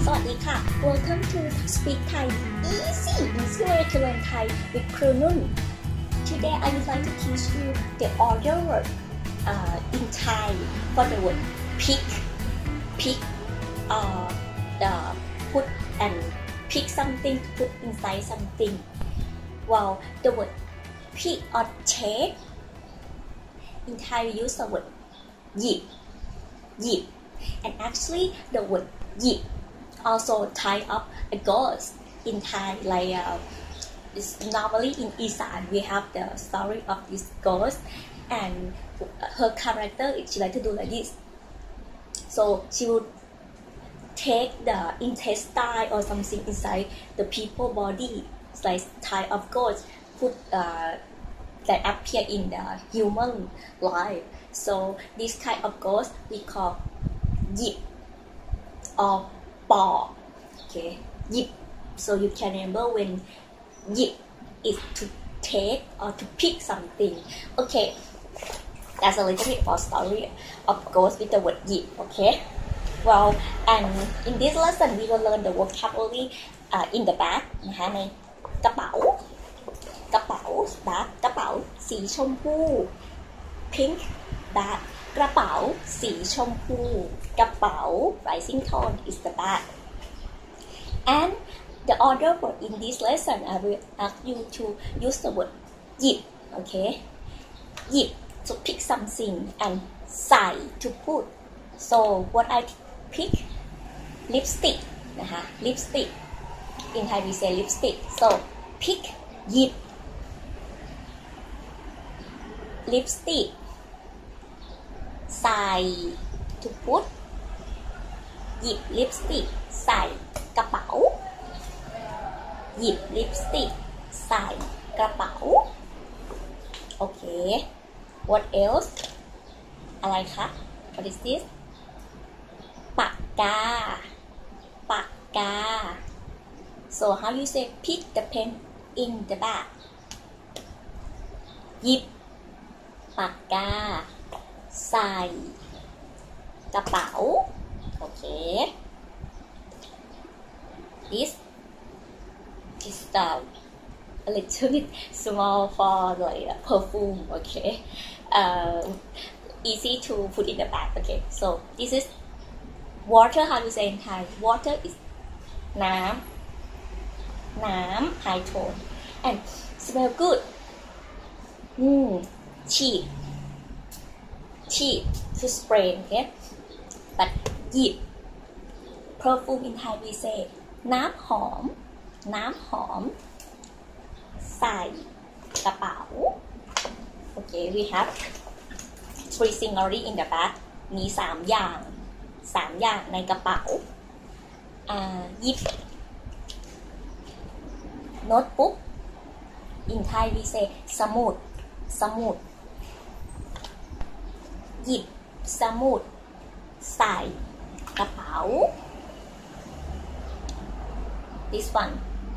สวัสดีค่ะ Welcome to Speak Thai Easy way to learn Thai with Kroo Nun. Today I would like to teach you the order word in Thai for the word pick, the put and pick something to put inside something. While the word pick or take, in Thai we use the word yib, and actually the word yib also tie up a ghost in Thai, like normally in Isan we have the story of this ghost, and her character she like to do like this. So she would take the intestine or something inside the people body. It's like type of ghost put that appear in the human life. So this kind of ghost we call yib or pop. Okay, yib. So you can remember when yib is to take or to pick something. Okay, that's a little bit of story of ghost with the word yib. Okay, well, and in this lesson we will learn the vocabulary in the bag นะคะในกระเป๋bag กระเป๋าสีชมพู pink bag กระเป๋าสีชมพูกระเป๋า rising tone is the bag. And the order word in this lesson I will ask you to use the word yib. Okay, yib to pick something and ใส่ to put. So what I pick lipstick นะคะ lipstick in Thai we say lipstick. So pick yib lipstick ใส่ to put หยิบ lipstick ใส่กระเป๋าหยิบ lipstick ใส่กระเป๋าโอเค what else อะไรคะ what is this ปากกา so how you say pick the pen in the bag หยิบปากกาใส่กระเป๋าโอเค this is a little bit small for like perfume. Okay, easy to put in the bag. Okay, so this is water. How to say in Thai? Water is น้ำ high tone and smell good. ฉีด to spray. Okay, but หยิบ perfume in Thai we say น้ำหอมใส่กระเป๋า Okay, we have 3 things already in the bag มี3 อย่างในกระเป๋าหยิบ notebook in Thai we say สมุดหยิบสมุดใส่กระเป๋า this one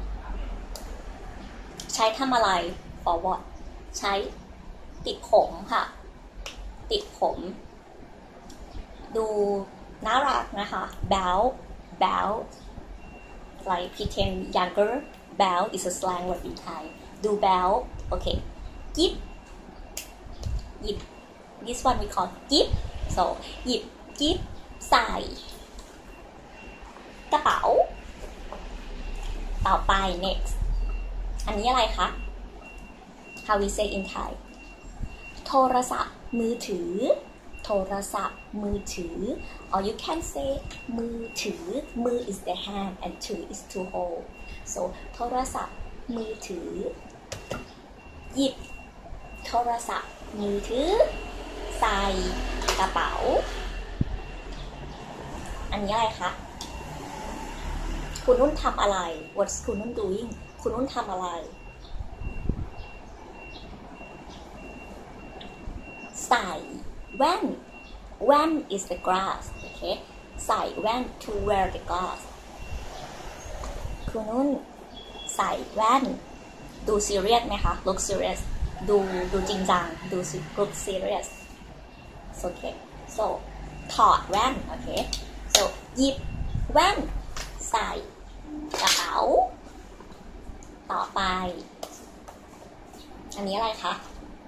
ใช้ทำอะไร for what ใช้ติดผมค่ะติดผมดูน่ารักนะคะ bow like pretend younger bow is a slang word in Thai ดู bow okay หยิบ this one we call หยิบ so หยิบใส่กระเป๋าต่อไป next อันนี้อะไรคะ how we say in Thai โทรศัพท์มือถือ or you can say มือถือ มือ is the hand and ถือ is to hold so โทรศัพท์มือถือหยิบโทรศัพท์มือถือใส่กระเป๋าอันนี้อะไรคะคุณนุ่นทำอะไร What's คุณนุ่น doing คุณนุ่นทำอะไรใส่แว่น is the glass okay ใส่แว่น to wear the glass คุณนุ่นใส่แว่นดู serious ไหมคะ look serious ดูจริงจังดู look serious okay so ถอดแว่น okay so หยิบแว่นใส่กระเป๋าต่อไปอันนี้อะไรคะ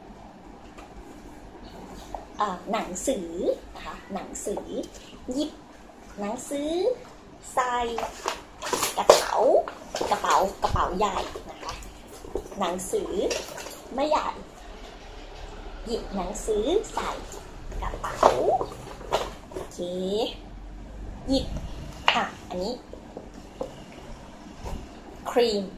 หนังสือนะคะหนังสือหยิบหนังสือใส่กระเป๋าใหญ่นะคะหนังสือไม่ใหญ่หยิบหนังสือใส่กระเป๋าโอเคหยิบอันนี้ครีม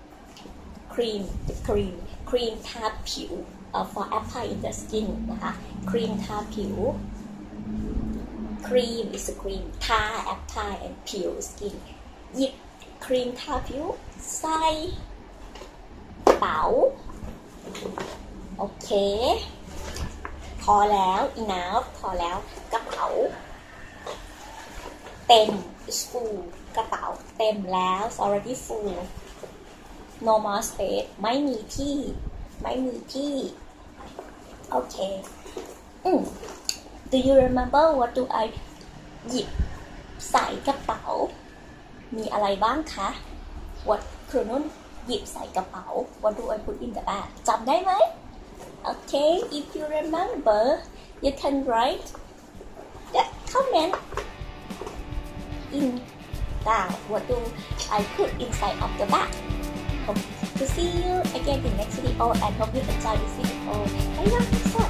ทาผิวfor apply in the skin นะคะครีมทาผิวครีม is cream ทา apply and ผิว skin หยิบครีมทาผิวใส่กระเป๋าโอเคพอแล้ว enough พอแล้วกระเป๋าเต็ม is full กระเป๋าเต็มแล้ว already full no more space ไม่มีที่โอเคdo you remember what do I หยิบใส่กระเป๋ามีอะไรบ้างคะ what ครูนุ่นหยิบใส่กระเป๋า what do I put in the bag จำได้ไหมโอเค if you remember you can write the comment in down what do I put inside of the bag hope to see you again in next video and hope you enjoy this video. Bye bye.